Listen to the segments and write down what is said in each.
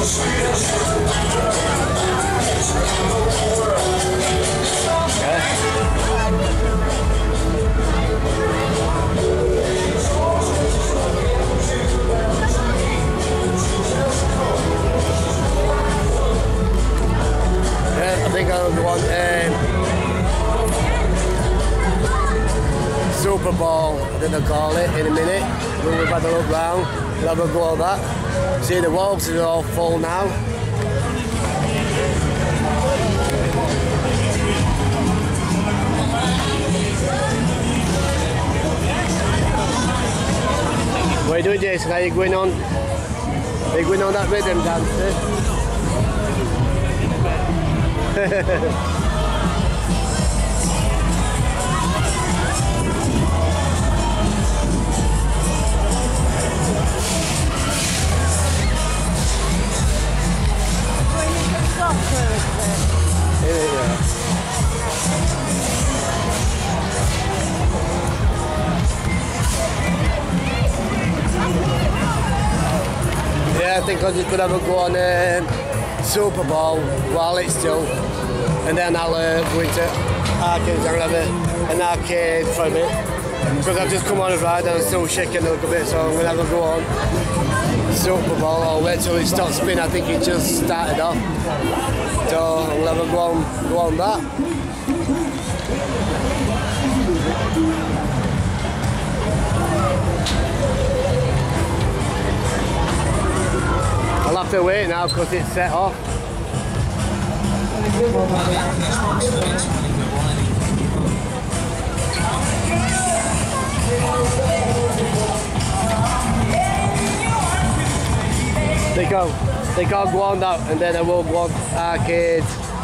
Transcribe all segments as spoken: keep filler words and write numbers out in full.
I think I'll want um, Super Bowl, I think they'll call it, in a minute. When we've had a look round, we'll have a go at that. See, the walls are all full now. What are you doing, Jason? Are you going on? Are you going on that rhythm dance? Yeah, I think I just could have a go on um, Super Bowl while it's still, and then I'll uh, go into arcades and have a, an arcade for a bit, because I've just come on a ride and I'm still shaking a little bit, so I'm going to have a go on Super Bowl. I'll wait till it stops spinning. I think it just started off, so I'll have a go on, go on that. I'll have to wait now because it's set off. They go, they can't go on that, and then I will go on arcade.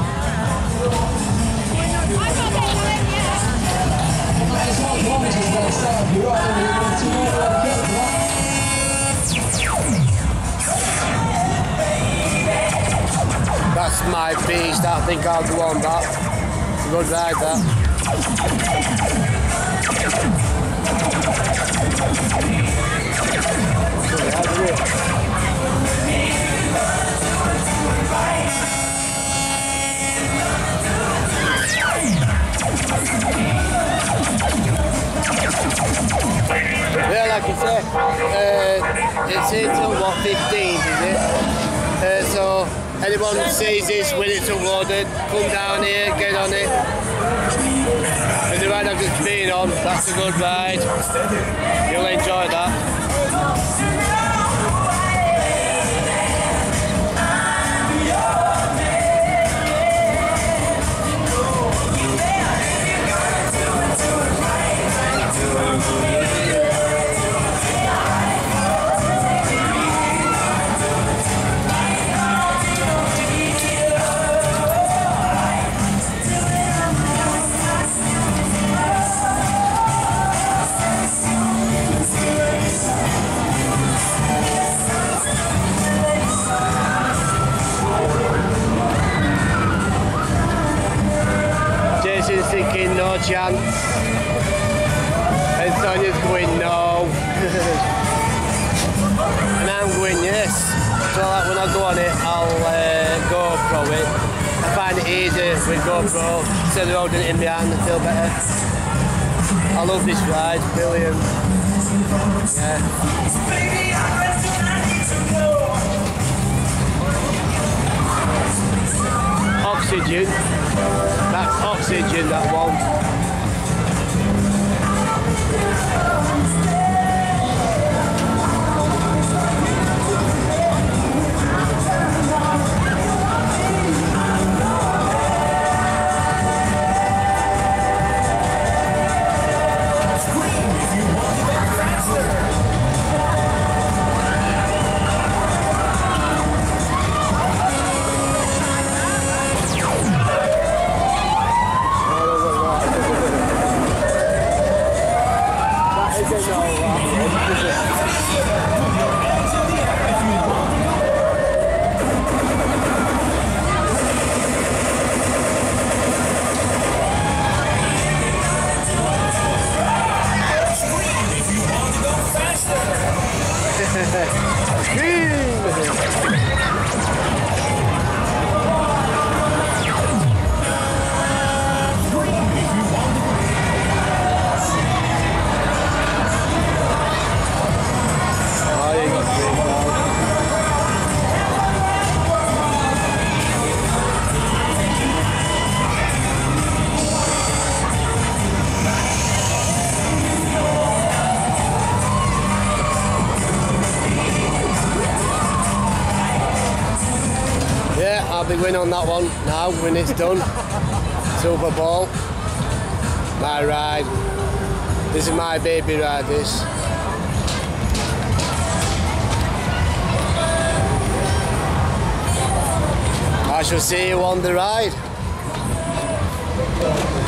That's my beast. I think I'll go on that. Good ride that. Yeah, like I said, uh, it's here till what, fifteen, is it? Uh, so anyone who sees this when it's unloaded, come down here, get on it. And the ride I've just been on, that's a good ride. You'll enjoy that. Jason's thinking no chance, and Sonia's going no, and I'm going yes. So like when I go on it, I'll uh, GoPro it. I find it easier with GoPro instead of holding it in my hand. I feel better. I love this ride, brilliant. Yeah. Oxygen, that's oxygen, that one. the win on that one now when it's done. Super Bowl. My ride. This is my baby ride, this. I shall see you on the ride.